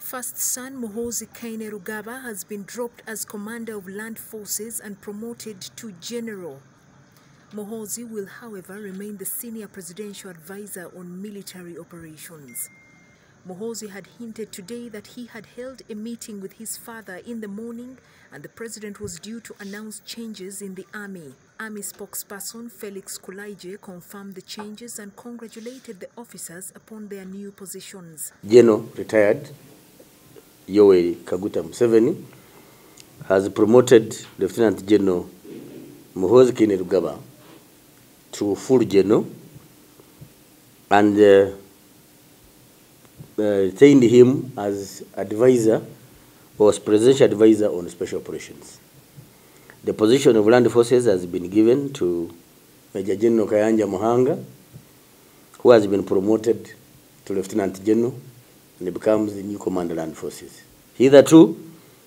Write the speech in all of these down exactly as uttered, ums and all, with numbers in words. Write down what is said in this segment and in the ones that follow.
First son Muhoozi Kainerugaba has been dropped as Commander of Land Forces and promoted to General. Muhoozi will, however, remain the Senior Presidential Advisor on military operations. Muhoozi had hinted today that he had held a meeting with his father in the morning and the president was due to announce changes in the army. Army spokesperson Felix Kulaije confirmed the changes and congratulated the officers upon their new positions. General retired Yoweri Kaguta Museveni has promoted Lieutenant General Muhoozi Kainerugaba to full general and uh, uh, retained him as advisor or as presidential advisor on special operations. The position of land forces has been given to Major General Kayanja Muhanga, who has been promoted to Lieutenant General and becomes the new commander of land forces. Hitherto,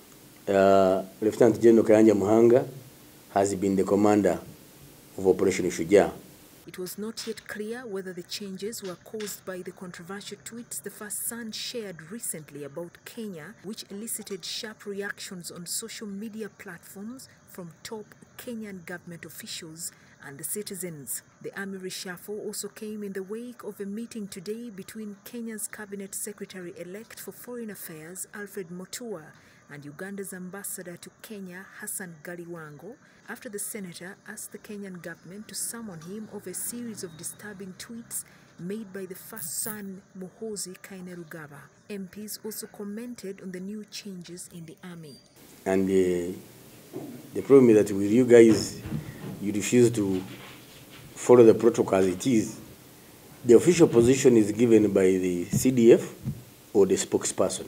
uh, Lieutenant General Kayanja Muhanga has been the commander of Operation Shujaa. It was not yet clear whether the changes were caused by the controversial tweets the first son shared recently about Kenya, which elicited sharp reactions on social media platforms from top Kenyan government officials and the citizens. The army reshuffle also came in the wake of a meeting today between Kenya's Cabinet Secretary-elect for Foreign Affairs, Alfred Mutua, and Uganda's ambassador to Kenya, Hassan Galiwango, after the senator asked the Kenyan government to summon him over a series of disturbing tweets made by the first son, Muhoozi Kainerugaba. M Ps also commented on the new changes in the army. And uh, the problem is that with you guys, you refuse to follow the protocol as it is. The official position is given by the C D F or the spokesperson.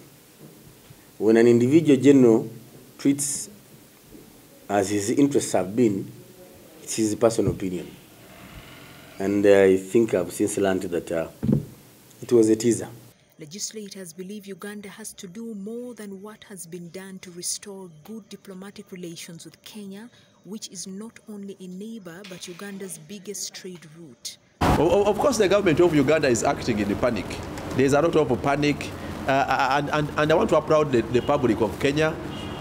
When an individual general tweets as his interests have been, it's his personal opinion. And uh, I think I've since learned that uh, it was a teaser. Legislators believe Uganda has to do more than what has been done to restore good diplomatic relations with Kenya, which is not only a neighbor but Uganda's biggest trade route. Of course, the government of Uganda is acting in a panic. There's a lot of panic. Uh, and, and, and I want to applaud the, the public of Kenya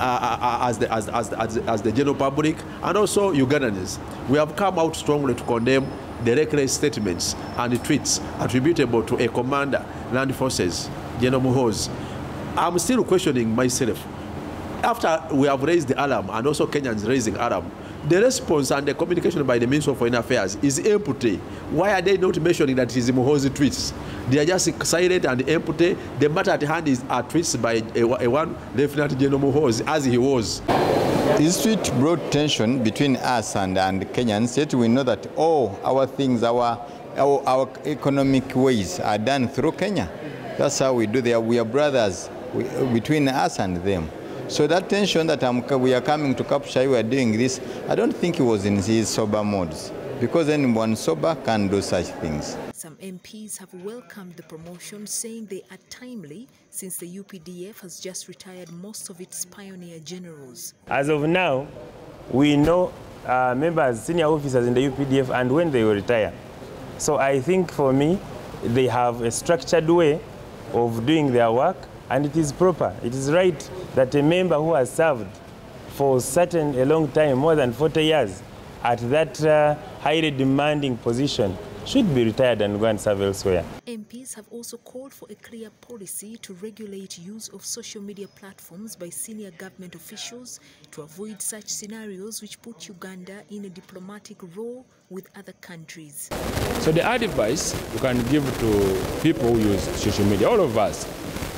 uh, as, the, as, as, as, as the general public and also Ugandans. We have come out strongly to condemn the reckless statements and the tweets attributable to a commander, land forces, General Muhoozi. I'm still questioning myself. After we have raised the alarm and also Kenyans raising alarm, the response and the communication by the Ministry of Foreign Affairs is empty. Why are they not mentioning that it is Muhoozi tweets? They are just silent and empty. The matter at hand is are tweets by a, a one Lieutenant General Muhoozi, as he was. This tweet brought tension between us and, and Kenyans, yet we know that all our things, our, our, our economic ways are done through Kenya. That's how we do there. We are brothers we, between us and them. So that tension that I'm, we are coming to capture, we are doing this, I don't think he was in his sober modes, because anyone sober can do such things. Some M Ps have welcomed the promotion, saying they are timely since the U P D F has just retired most of its pioneer generals. As of now, we know uh, members, senior officers in the U P D F and when they will retire. So I think for me, they have a structured way of doing their work. And it is proper, it is right that a member who has served for certain a long time, more than forty years, at that uh, highly demanding position should be retired and go and serve elsewhere. M Ps have also called for a clear policy to regulate use of social media platforms by senior government officials to avoid such scenarios which put Uganda in a diplomatic role with other countries. So the advice you can give to people who use social media, all of us,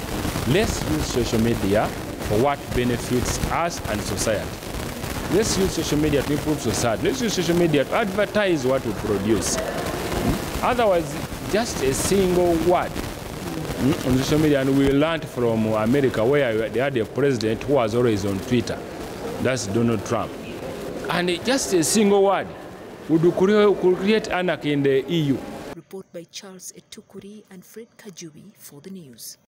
let's use social media for what benefits us and society. Let's use social media to improve society. Let's use social media to advertise what we produce. Otherwise, just a single word on social media, and we learned from America where they had a president who was always on Twitter. That's Donald Trump. And just a single word would create anarchy in the E U. Report by Charles Etukuri and Fred Kajubi for the news.